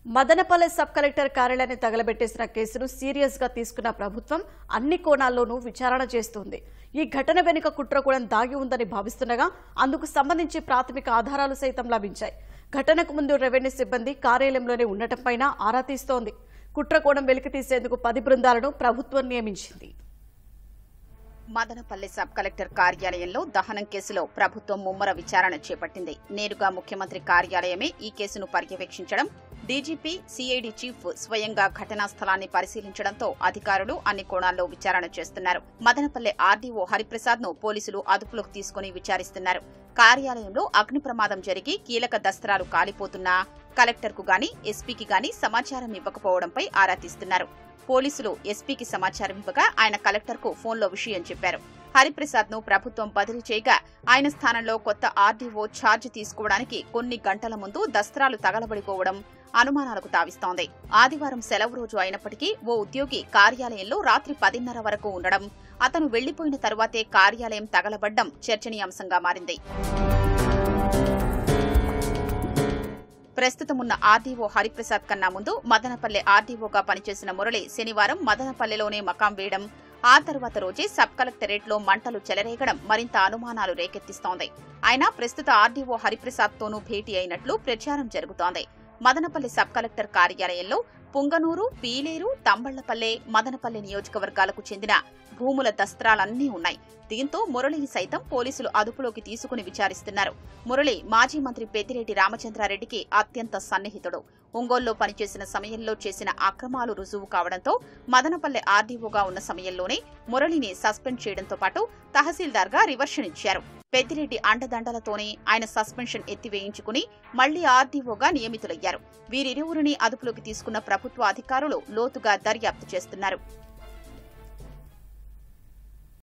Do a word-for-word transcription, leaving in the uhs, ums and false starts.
Madanapalle sub collector కార్యాలయాన్ని తగలబెట్టేసిన కేసును serious గా తీసుకున్న ప్రభుత్వం అన్ని కోణాల్లోనూ విచారణ చేస్తోంది. ఈ ఘటన వెనుక కుట్ర కూడా దాగి ఉందని భావిస్తుండగా అందుకు సంబంధించి ప్రాథమిక ఆధారాలు సైతం లభించాయి. ఘటనకు ముందు రెవెన్యూ సిబ్బంది కార్యాలయంలోనే ఉండటంపైన ఆరా తీస్తోంది. కుట్రకోణం వెలికి తీసేందుకు పది బృందాలను ప్రభుత్వం నియమించింది. మదనపల్లె సబ్ కలెక్టర్ కార్యాలయంలో దహనం కేసులో ప్రభుత్వం ముమ్మర విచారణ చేపట్టింది. నేరుగా ముఖ్యమంత్రి కార్యాలయమే ఈ కేసును పర్యవేక్షించడం, డీజీపీ, సీఐడీ చీఫ్ స్వయంగా ఘటనా స్థలాన్ని పరిశీలించడంతో అధికారులు అన్ని కోణాల్లో విచారణ చేస్తున్నారు. మదనపల్లె ఆర్డీఓ హరిప్రసాద్ ను పోలీసులు అదుపులోకి తీసుకుని విచారిస్తున్నారు. కార్యాలయంలో అగ్ని ప్రమాదం జరిగి కీలక దస్త్రాలు కాలిపోతున్నా కలెక్టర్కు గాని ఎస్పీకి గాని సమాచారం ఇవ్వకపోవడంపై ఆరా తీస్తున్నారు. పోలీసులు ఎస్పీకి సమాచారం ఇవ్వగా ఆయన కలెక్టర్కు ఫోన్లో విషయం చెప్పారు. హరిప్రసాద్ ను ప్రభుత్వం బదిలీ చేయగా ఆయన స్థానంలో కొత్త ఆర్డీఓ ఛార్జ్ తీసుకోవడానికి కొన్ని గంటల ముందు దస్త్రాలు తగలబడిపోవడం అనుమానాలకు తావిస్తోంది. ఆదివారం సెలవు రోజు అయినప్పటికీ ఓ ఉద్యోగి కార్యాలయంలో రాత్రి పదిన్నర వరకు ఉండడం, అతను వెళ్లిపోయిన తరువాతే కార్యాలయం తగలబడ్డం చర్చనీయాంశంగా మారింది. ప్రస్తుతమున్న ఆర్డీఓ హరిప్రసాద్ కన్నా ముందు మదనపల్లె ఆర్డీఓగా పనిచేసిన మురళి శనివారం మదనపల్లెలోనే మకాం వేయడం, ఆ తర్వాత రోజే సబ్ కలెక్టరేట్లో మంటలు చెలరేగడం మరింత అనుమానాలు రేకెత్తిస్తోంది. అయినా ప్రస్తుత ఆర్డీఓ హరిప్రసాద్ తోనూ భేటీ అయినట్లు ప్రచారం జరుగుతోంది. మదనపల్లె సబ్ కలెక్టర్ కార్యాలయంలో పుంగనూరు, పీలేరు, తంబళ్లపల్లె, మదనపల్లె నియోజకవర్గాలకు చెందిన భూముల దస్త్రాలన్నీ ఉన్నాయి. దీంతో మురళిని సైతం పోలీసులు అదుపులోకి తీసుకుని విచారిస్తున్నారు. మురళి మాజీ మంత్రి పెద్దిరెడ్డి రామచంద్రారెడ్డికి అత్యంత సన్నిహితుడు. ఒంగోలులో పనిచేసిన సమయంలో చేసిన అక్రమాలు రుజువు కావడంతో మదనపల్లె ఆర్డీఓగా ఉన్న సమయంలోనే మురళిని సస్పెండ్ చేయడంతో పాటు తహసీల్దార్గా రివర్షన్ ఇచ్చారు. పెద్దిరెడ్డి అండదండలతోనే ఆయన సస్పెన్షన్ ఎత్తివేయించుకుని మళ్లీ ఆర్డీఓగా నియమితులయ్యారు. వీరిరువురిని అదుపులోకి తీసుకున్న ప్రభుత్వ అధికారులు లోతుగా దర్యాప్తు చేస్తున్నారు.